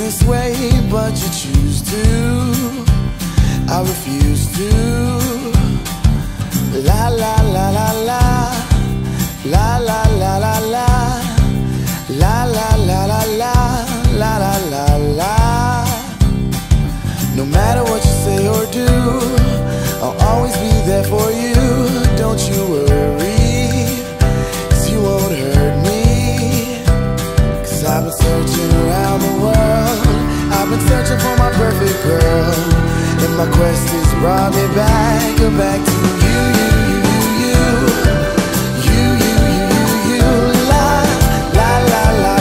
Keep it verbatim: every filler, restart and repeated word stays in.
this way, but you choose to. I refuse to. La la la la la, la la la la la, la la la la la, la la la la. No matter what you say or do, I'll always be there for you. Don't you worry, 'cause you won't hurt me. 'Cause I've been searching around the world, I've been searching for my perfect girl, and my quest has brought me back, back to you, you, you, you, you, you, you, you, you, la, la, la, la.